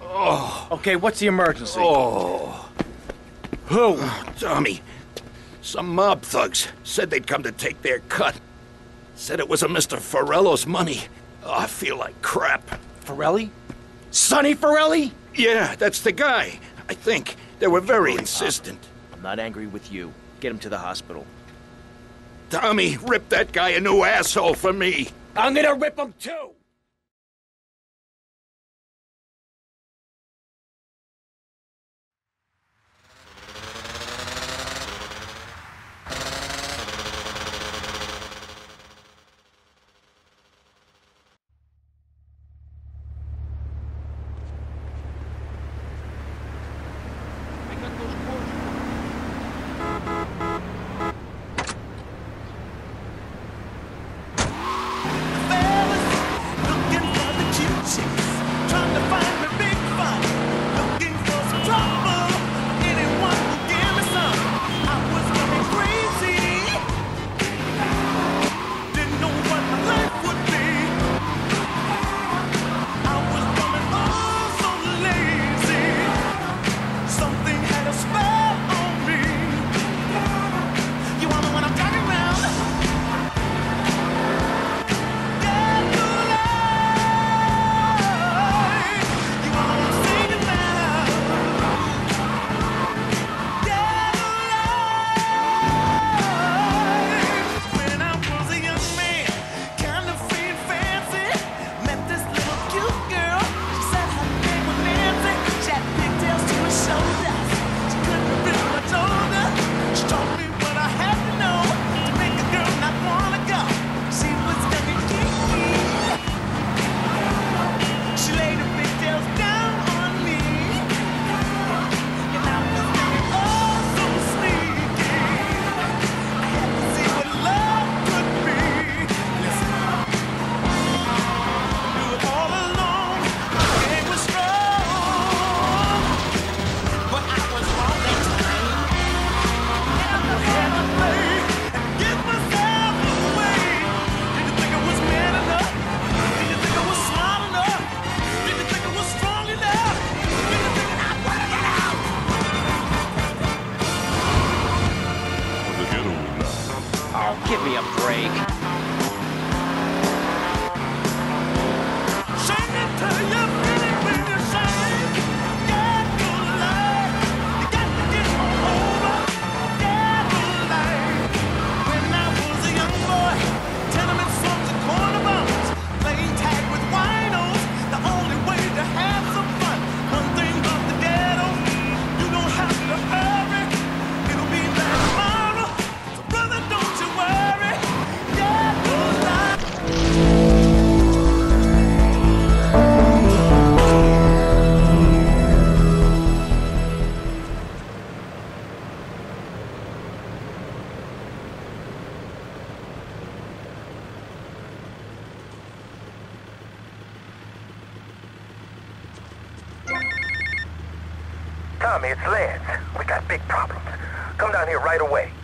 Okay, what's the emergency? Who? Tommy. Some mob thugs said they'd come to take their cut. Said it was a Mr. Forello's money. I feel like crap. Forelli? Sonny Forelli? Yeah, that's the guy. I think. They were very insistent. I'm not angry with you. Get him to the hospital. Tommy, rip that guy a new asshole for me. I'm gonna rip him too! Give me a break. Sing it to you, really, when you sing. Get to life. You got to get over. Get to life. When I was a young boy, tenement slums and corner bums, playing tag with winos, the only way to have some fun. One thing about the ghetto, you don't have to hurry. It'll be there tomorrow. So brother, don't you worry. Get to life. Tommy, it's Lance. We got big problems. Come down here right away.